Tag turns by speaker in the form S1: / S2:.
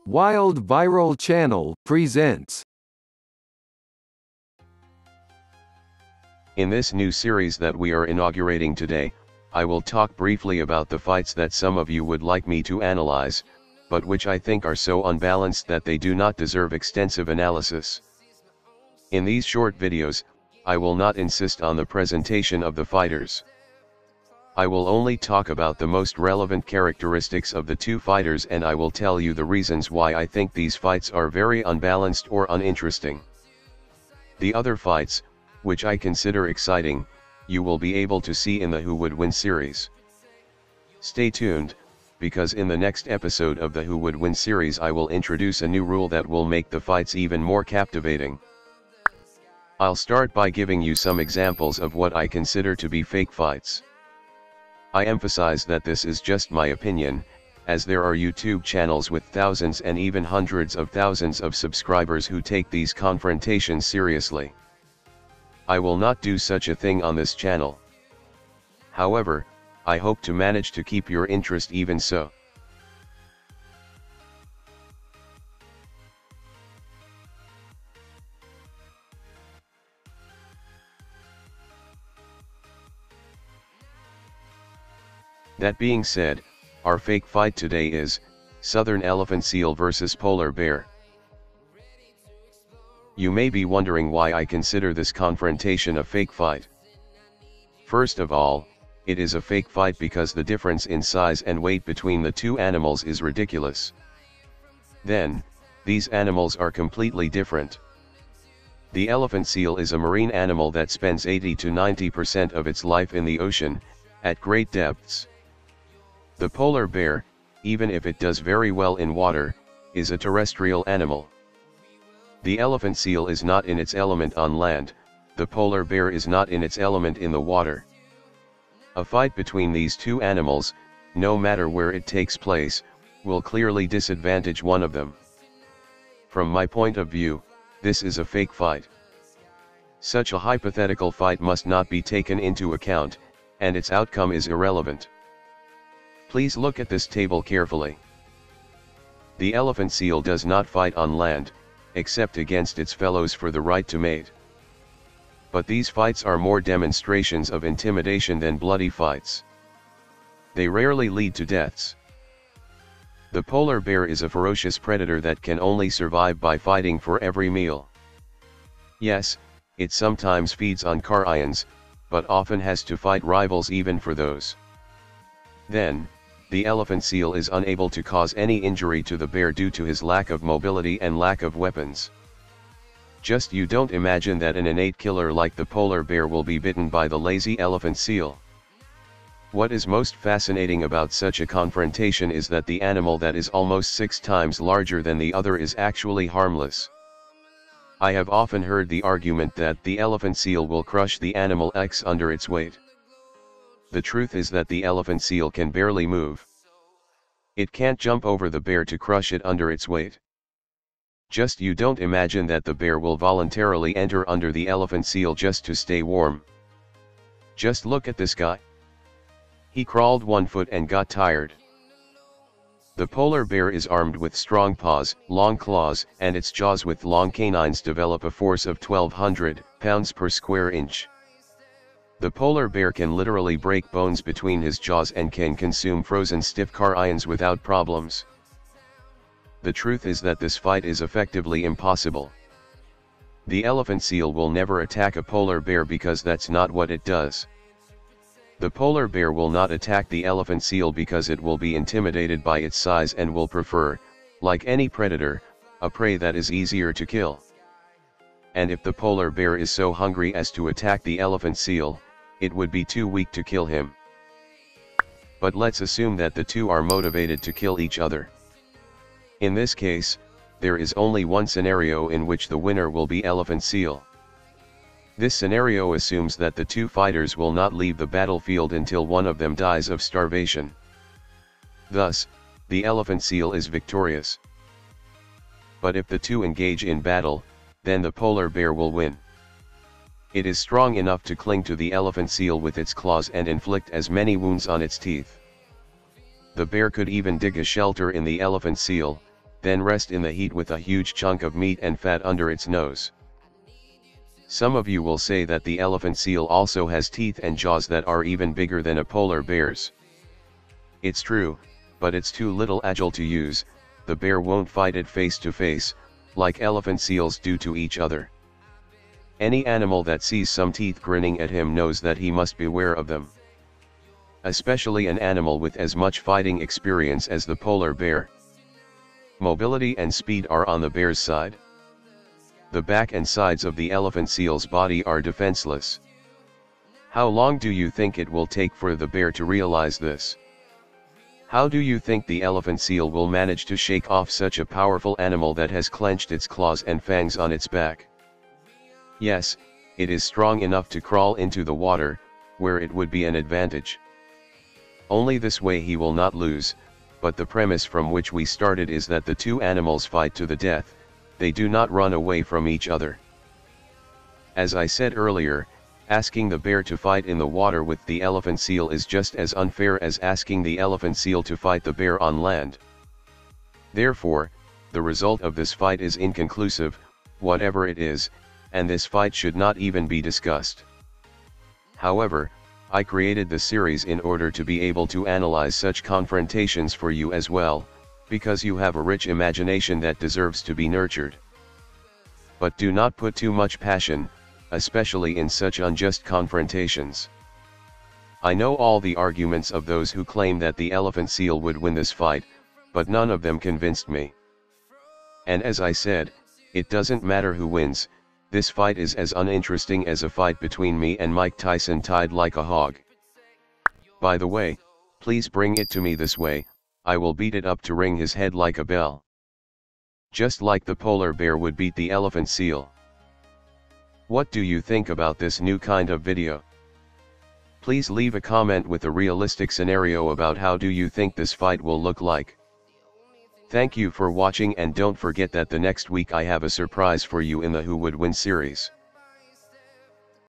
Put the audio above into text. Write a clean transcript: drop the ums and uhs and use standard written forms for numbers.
S1: Wild Viral Channel presents.
S2: In this new series that we are inaugurating today, I will talk briefly about the fights that some of you would like me to analyze, but which I think are so unbalanced that they do not deserve extensive analysis. In these short videos, I will not insist on the presentation of the fighters. I will only talk about the most relevant characteristics of the two fighters, and I will tell you the reasons why I think these fights are very unbalanced or uninteresting. The other fights, which I consider exciting, you will be able to see in the Who Would Win series. Stay tuned, because in the next episode of the Who Would Win series I will introduce a new rule that will make the fights even more captivating. I'll start by giving you some examples of what I consider to be fake fights. I emphasize that this is just my opinion, as there are YouTube channels with thousands and even hundreds of thousands of subscribers who take these confrontations seriously. I will not do such a thing on this channel. However, I hope to manage to keep your interest even so. That being said, our fake fight today is Southern Elephant Seal vs Polar Bear. You may be wondering why I consider this confrontation a fake fight. First of all, it is a fake fight because the difference in size and weight between the two animals is ridiculous. Then, these animals are completely different. The elephant seal is a marine animal that spends 80 to 90% of its life in the ocean, at great depths. The polar bear, even if it does very well in water, is a terrestrial animal. The elephant seal is not in its element on land, the polar bear is not in its element in the water. A fight between these two animals, no matter where it takes place, will clearly disadvantage one of them. From my point of view, this is a fake fight. Such a hypothetical fight must not be taken into account, and its outcome is irrelevant. Please look at this table carefully. The elephant seal does not fight on land, except against its fellows for the right to mate. But these fights are more demonstrations of intimidation than bloody fights. They rarely lead to deaths. The polar bear is a ferocious predator that can only survive by fighting for every meal. Yes, it sometimes feeds on carrions, but often has to fight rivals even for those. Then, the elephant seal is unable to cause any injury to the bear due to his lack of mobility and lack of weapons. Just you don't imagine that an innate killer like the polar bear will be bitten by the lazy elephant seal. What is most fascinating about such a confrontation is that the animal that is almost 6 times larger than the other is actually harmless. I have often heard the argument that the elephant seal will crush the animal X under its weight. The truth is that the elephant seal can barely move. It can't jump over the bear to crush it under its weight. Just you don't imagine that the bear will voluntarily enter under the elephant seal just to stay warm. Just look at this guy. He crawled 1 foot and got tired. The polar bear is armed with strong paws, long claws, and its jaws with long canines develop a force of 1,200 pounds per square inch. The polar bear can literally break bones between his jaws and can consume frozen stiff carrions without problems. The truth is that this fight is effectively impossible. The elephant seal will never attack a polar bear because that's not what it does. The polar bear will not attack the elephant seal because it will be intimidated by its size and will prefer, like any predator, a prey that is easier to kill. And if the polar bear is so hungry as to attack the elephant seal, it would be too weak to kill him. But let's assume that the two are motivated to kill each other. In this case, there is only one scenario in which the winner will be elephant seal. This scenario assumes that the two fighters will not leave the battlefield until one of them dies of starvation. Thus, the elephant seal is victorious. But if the two engage in battle, then the polar bear will win. It is strong enough to cling to the elephant seal with its claws and inflict as many wounds on its teeth. The bear could even dig a shelter in the elephant seal, then rest in the heat with a huge chunk of meat and fat under its nose. Some of you will say that the elephant seal also has teeth and jaws that are even bigger than a polar bear's. It's true, but it's too little agile to use. The bear won't fight it face to face, like elephant seals do to each other. Any animal that sees some teeth grinning at him knows that he must beware of them. Especially an animal with as much fighting experience as the polar bear. Mobility and speed are on the bear's side. The back and sides of the elephant seal's body are defenseless. How long do you think it will take for the bear to realize this? How do you think the elephant seal will manage to shake off such a powerful animal that has clenched its claws and fangs on its back? Yes, it is strong enough to crawl into the water, where it would be an advantage. Only this way he will not lose, but the premise from which we started is that the two animals fight to the death, they do not run away from each other. As I said earlier, asking the bear to fight in the water with the elephant seal is just as unfair as asking the elephant seal to fight the bear on land. Therefore, the result of this fight is inconclusive, whatever it is, and this fight should not even be discussed. However, I created the series in order to be able to analyze such confrontations for you as well, because you have a rich imagination that deserves to be nurtured. But do not put too much passion, especially in such unjust confrontations. I know all the arguments of those who claim that the elephant seal would win this fight, but none of them convinced me. And as I said, it doesn't matter who wins, this fight is as uninteresting as a fight between me and Mike Tyson tied like a hog. By the way, please bring it to me this way, I will beat it up to ring his head like a bell. Just like the polar bear would beat the elephant seal. What do you think about this new kind of video? Please leave a comment with a realistic scenario about how do you think this fight will look like. Thank you for watching, and don't forget that the next week I have a surprise for you in the Who Would Win series.